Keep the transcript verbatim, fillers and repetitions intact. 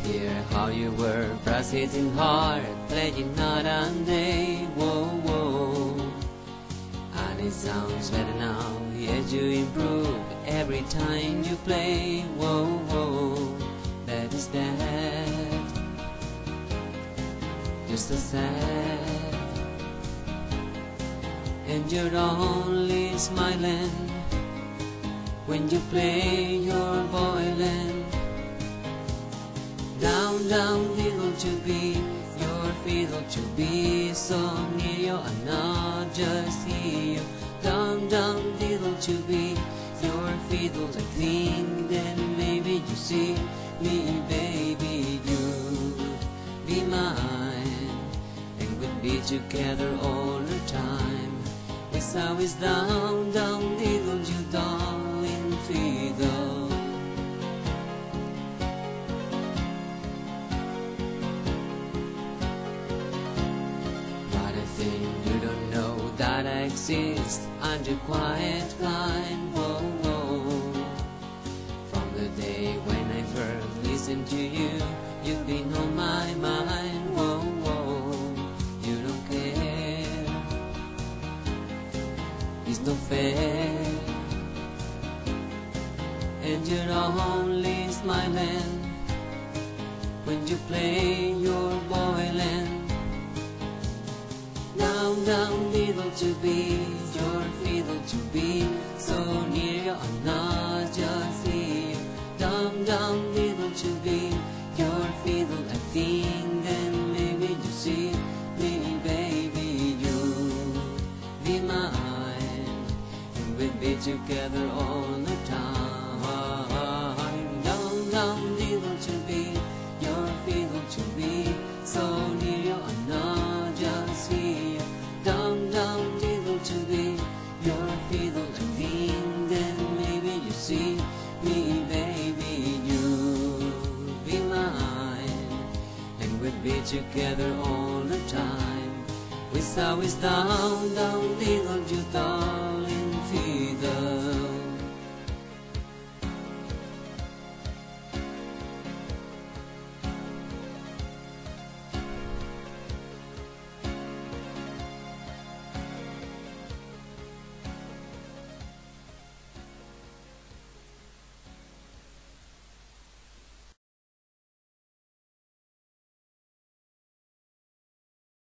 Hear how you were, brass hitting hard, playing night and day, whoa, whoa. And it sounds better now, yes you improve every time you play, whoa, whoa. That is that, just so sad. And you're only smiling when you play your violin. Down, down, diddle to be your fiddle to be so near you and not just hear you. Down, down, diddle to be your fiddle. I think then maybe you see me, baby, you be mine, and we'd be together all the time. It's always down, down, diddle, you darling fiddle. You don't know that I exist under quiet kind, whoa, whoa. From the day when I first listened to you, you've been on my mind, whoa, whoa. You don't care, it's not fair. And you're only smiling when you play your violin. Down, down, diddle to be your fiddle to be so near you and not just hear you. Down, down, diddle to be your fiddle. I think then maybe you see me, baby, you be mine, and we'll be together all the time. Down, down, diddle to be your fiddle to be so near you and not just hear you. Down, down, diddle to be your fiddle. I think then maybe you see me, baby, you be mine, and we'll be together all the time. It's always down, down, diddle, you down.